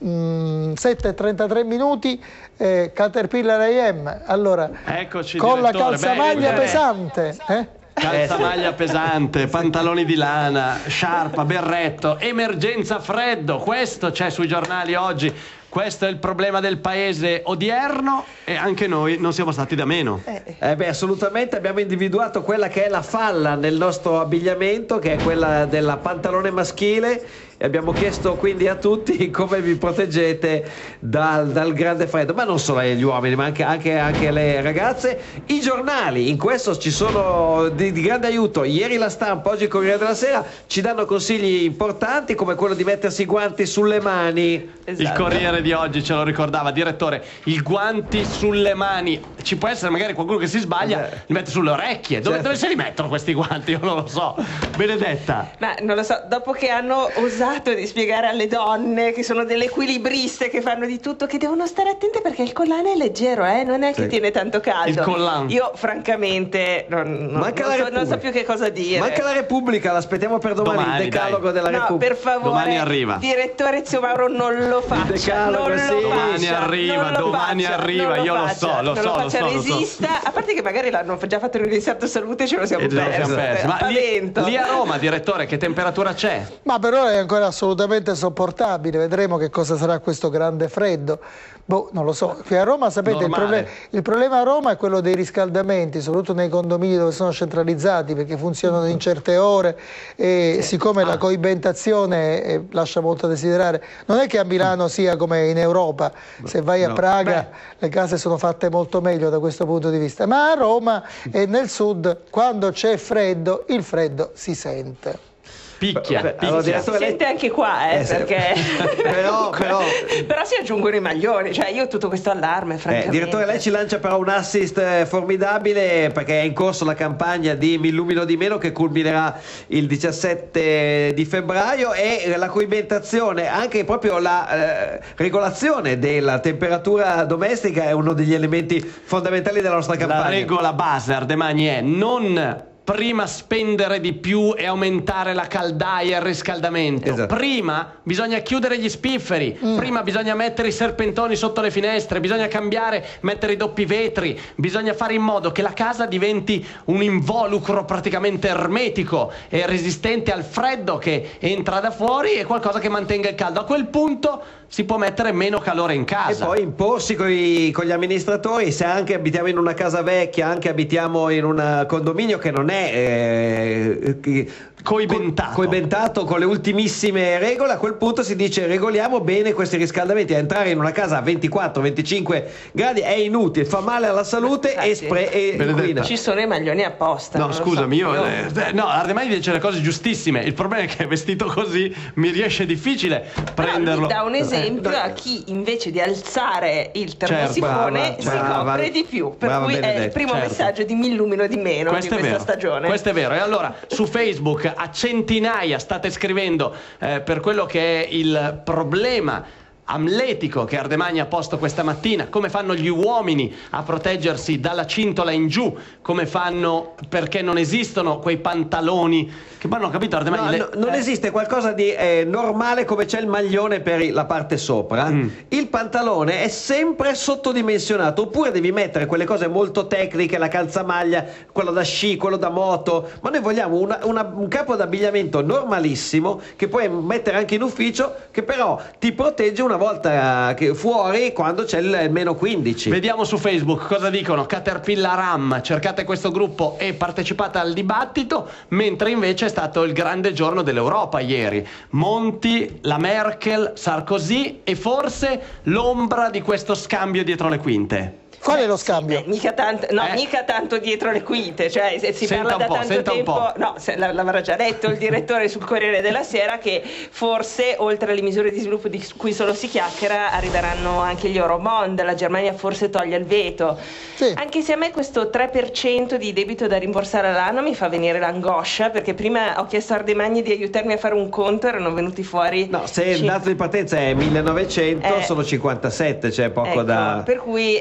7:33 minuti, Caterpillar IM, allora, eccoci, con direttore. la calzamaglia pesante. Calzamaglia pesante, pantaloni di lana, sciarpa, berretto, emergenza freddo, questo c'è sui giornali oggi. Questo è il problema del paese odierno e anche noi non siamo stati da meno. Assolutamente, abbiamo individuato quella che è la falla nel nostro abbigliamento, che è quella della pantalone maschile, e abbiamo chiesto quindi a tutti come vi proteggete dal grande freddo, ma non solo gli uomini, ma anche le ragazze. I giornali in questo ci sono di grande aiuto. Ieri La Stampa, oggi il Corriere della Sera ci danno consigli importanti, come quello di mettersi i guanti sulle mani. Il Corriere di oggi ce lo ricordava, direttore, i guanti sulle mani. Ci può essere magari qualcuno che si sbaglia, li mette sulle orecchie. Dove se li mettono questi guanti? Io non lo so. Benedetta. Ma non lo so, dopo che hanno osato di spiegare alle donne che sono delle equilibriste, che fanno di tutto, che devono stare attente perché il collane è leggero, non è che tiene tanto caldo. Il collane. Io francamente non so più che cosa dire. Manca la Repubblica, l'aspettiamo per domani, il decalogo della Repubblica. No, per favore, domani arriva. Direttore Zio Mauro, non lo faccia. Domani arriva, io lo so. Resista, a parte che magari l'hanno già fatto il Ministero Salute, ce lo siamo persi. Ma lì a Roma, direttore, che temperatura c'è? Ma per ora è ancora assolutamente sopportabile, vedremo che cosa sarà questo grande freddo. Non lo so, qui a Roma sapete il problema a Roma è quello dei riscaldamenti, soprattutto nei condomini dove sono centralizzati, perché funzionano in certe ore e siccome la coibentazione lascia molto a desiderare. Non è che a Milano sia come in Europa, se vai a Praga le case sono fatte molto meglio da questo punto di vista, ma a Roma e nel sud quando c'è freddo il freddo si sente. Picchia. Si sente anche qua, perché però si aggiungono i maglioni, cioè io tutto questo allarme, francamente. Direttore, lei ci lancia però un assist formidabile, perché è in corso la campagna di Mi illumino di meno, che culminerà il 17 di febbraio, e la coibentazione, anche proprio la regolazione della temperatura domestica è uno degli elementi fondamentali della nostra campagna. La regola base, Ardemagni, è non prima spendere di più e aumentare la caldaia e il riscaldamento. Esatto. Prima bisogna chiudere gli spifferi, prima bisogna mettere i serpentoni sotto le finestre, bisogna cambiare, mettere i doppi vetri, bisogna fare in modo che la casa diventi un involucro praticamente ermetico e resistente al freddo che entra da fuori e qualcosa che mantenga il caldo. A quel punto si può mettere meno calore in casa. E poi imporsi con gli amministratori, se anche abitiamo in una casa vecchia, anche abitiamo in un condominio che non è coibentato con le ultimissime regole, a quel punto si dice regoliamo bene questi riscaldamenti. Entrare in una casa a 24-25 gradi è inutile, fa male alla salute e inquina. Ci sono i maglioni apposta. No, scusami, Ardemagni dice le cose giustissime, il problema è che vestito così mi riesce difficile prenderlo. Da un esempio a chi invece di alzare il termosifone si copre di più, per cui è il primo messaggio di Mi illumino di meno di questa stagione. Questo è vero. E allora su Facebook a centinaia state scrivendo per quello che è il problema amletico che Ardemagni ha posto questa mattina, come fanno gli uomini a proteggersi dalla cintola in giù, come fanno, perché non esistono quei pantaloni che hanno capito Ardemagni. Non esiste qualcosa di normale come c'è il maglione per la parte sopra. Il pantalone è sempre sottodimensionato, oppure devi mettere quelle cose molto tecniche, la calzamaglia, quello da sci, quello da moto, ma noi vogliamo un capo d'abbigliamento normalissimo che puoi mettere anche in ufficio, che però ti protegge una volta che fuori, quando c'è il meno 15. Vediamo su Facebook cosa dicono. Caterpillar Ram, cercate questo gruppo e partecipate al dibattito, mentre invece è stato il grande giorno dell'Europa ieri. Monti, la Merkel, Sarkozy e forse l'ombra di questo scambio dietro le quinte. Qual è lo scambio? Mica tanto dietro le quinte, cioè si parla da tanto tempo. No, l'avrà già detto il direttore sul Corriere della Sera che forse oltre alle misure di sviluppo di cui solo si chiacchiera arriveranno anche gli Eurobond, la Germania forse toglie il veto. Sì. Anche se a me questo 3% di debito da rimborsare all'anno mi fa venire l'angoscia, perché prima ho chiesto a Ardemagni di aiutarmi a fare un conto, erano venuti fuori. No, se il dato di partenza è 1900 sono 57, cioè poco da. Per cui a me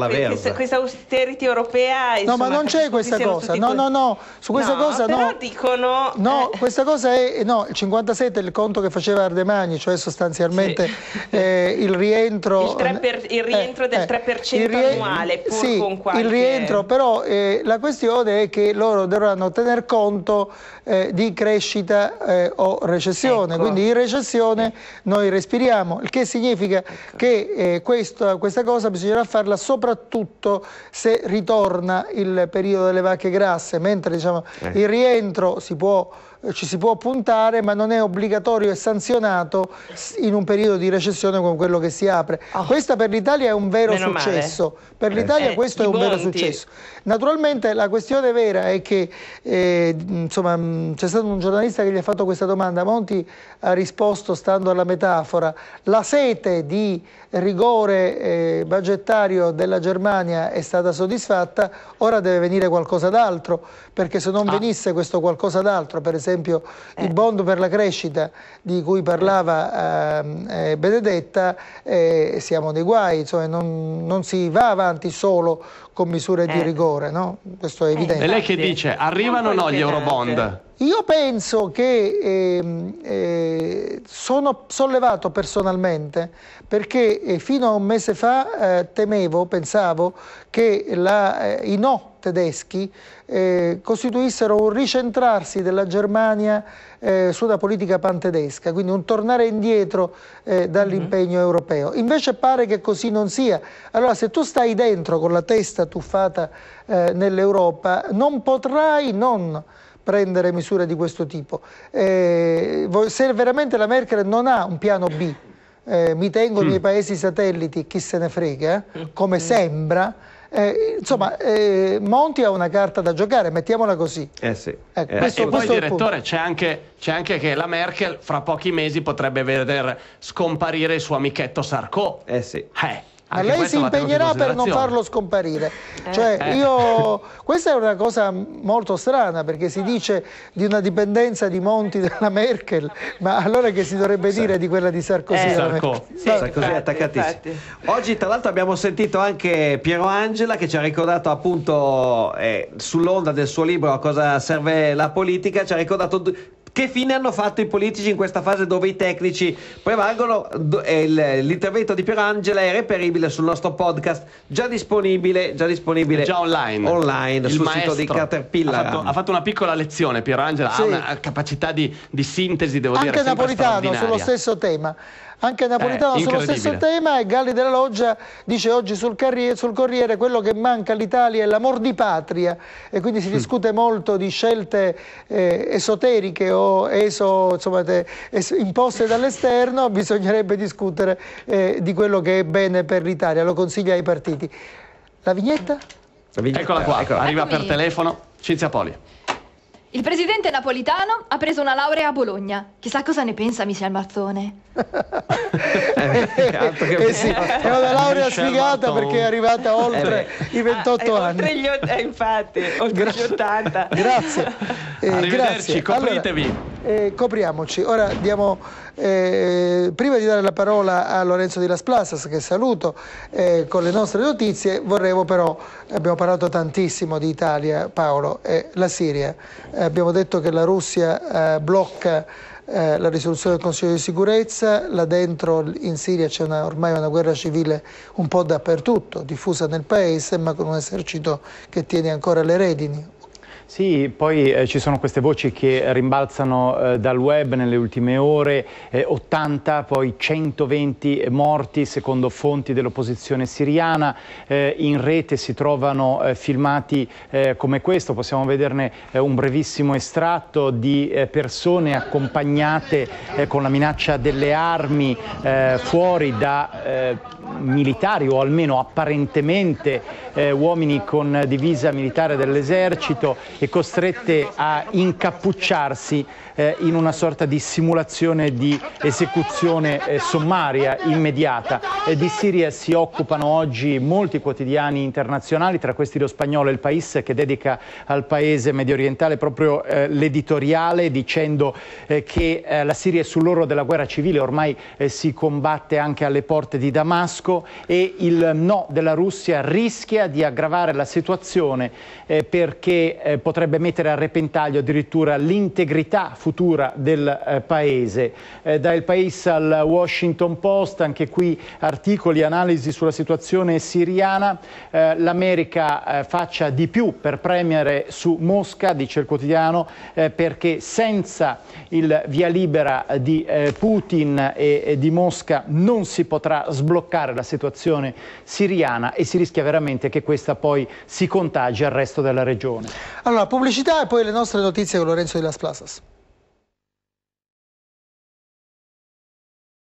la verza. Questa austerity europea, insomma, no, ma non c'è questa cosa. No, su questa cosa però no. dicono Questa cosa è no, il 57 è il conto che faceva Ardemagni, cioè sostanzialmente il rientro il rientro del 3% annuale, pur con qualche... il rientro, però la questione è che loro dovranno tener conto di crescita o recessione, quindi in recessione noi respiriamo, il che significa che questa cosa bisognerà farla soprattutto se ritorna il periodo delle vacche grasse, mentre diciamo, il rientro ci si può puntare, ma non è obbligatorio e sanzionato in un periodo di recessione come quello che si apre. Questa per l'Italia è un vero successo. Per l'Italia questo è un vero successo. Naturalmente la questione vera è che insomma, c'è stato un giornalista che gli ha fatto questa domanda, Monti ha risposto stando alla metafora, la sete di rigore budgetario della Germania è stata soddisfatta, ora deve venire qualcosa d'altro, perché se non venisse questo qualcosa d'altro, per esempio il bond per la crescita di cui parlava Benedetta, siamo nei guai, insomma, non si va avanti solo con misure di rigore, no? Questo è evidente. E lei che dice? Arrivano o no gli eurobond? Io penso che sono sollevato personalmente perché fino a un mese fa pensavo che i no tedeschi costituissero un ricentrarsi della Germania sulla politica pantedesca, quindi un tornare indietro dall'impegno europeo. Invece pare che così non sia. Allora, se tu stai dentro con la testa tuffata nell'Europa, non potrai non prendere misure di questo tipo. Se veramente la Merkel non ha un piano B, mi tengo nei paesi satelliti, chi se ne frega, come sembra, insomma, Monti ha una carta da giocare, mettiamola così. Sì. E poi, direttore, c'è anche che la Merkel fra pochi mesi potrebbe vedere scomparire il suo amichetto Sarko. Sì. Ma lei si impegnerà per non farlo scomparire. Questa è una cosa molto strana, perché si dice di una dipendenza di Monti dalla Merkel, ma allora che si dovrebbe dire di quella di Sarkozy? Sarkozy è attaccatissimo. Oggi tra l'altro abbiamo sentito anche Piero Angela che ci ha ricordato appunto sull'onda del suo libro A cosa serve la politica, ci ha ricordato che fine hanno fatto i politici in questa fase dove i tecnici prevalgono. L'intervento di Piero Angela è reperibile sul nostro podcast, già disponibile già online sul sito di Caterpillar. Ha fatto una piccola lezione Piero Angela, ha una capacità di sintesi, devo dire, anche Napolitano sullo stesso tema. Anche Napolitano sullo stesso tema, e Galli della Loggia dice oggi sul Corriere quello che manca all'Italia è l'amor di patria, e quindi si discute molto di scelte esoteriche o insomma, imposte dall'esterno. Bisognerebbe discutere di quello che è bene per l'Italia, lo consiglia ai partiti. La vignetta? Eccola qua, arriva per telefono Cinzia Poli. Il presidente Napolitano ha preso una laurea a Bologna. Chissà cosa ne pensa Michel Martone. Sì, è una laurea sfigata perché è arrivata oltre i 28 anni. Infatti, oltre gli 80. Grazie. Arrivederci, copritevi. Copriamoci. Ora diamo, prima di dare la parola a Lorenzo di Las Plasas, che saluto, con le nostre notizie, abbiamo parlato tantissimo di Italia, Paolo, la Siria. Abbiamo detto che la Russia blocca la risoluzione del Consiglio di sicurezza, là dentro in Siria c'è ormai una guerra civile un po' dappertutto, diffusa nel paese, ma con un esercito che tiene ancora le redini. Sì, poi ci sono queste voci che rimbalzano dal web nelle ultime ore, 80, poi 120 morti secondo fonti dell'opposizione siriana. In rete si trovano filmati come questo, possiamo vederne un brevissimo estratto di persone accompagnate con la minaccia delle armi fuori da militari, o almeno apparentemente uomini con divisa militare dell'esercito, e costrette a incappucciarsi in una sorta di simulazione di esecuzione sommaria immediata. Di Siria si occupano oggi molti quotidiani internazionali, tra questi lo spagnolo El País, che dedica al paese mediorientale proprio l'editoriale, dicendo che la Siria è sull'orlo della guerra civile, ormai si combatte anche alle porte di Damasco. diplomatico e il no della Russia rischia di aggravare la situazione perché potrebbe mettere a repentaglio addirittura l'integrità futura del paese. Da Il País al Washington Post, anche qui articoli, analisi sulla situazione siriana. L'America faccia di più per premere su Mosca, dice il quotidiano, perché senza il via libera di Putin e di Mosca non si potrà sbloccare la situazione siriana e si rischia veramente che questa poi si contagi al resto della regione. Allora, pubblicità e poi le nostre notizie con Lorenzo di Las Plazas.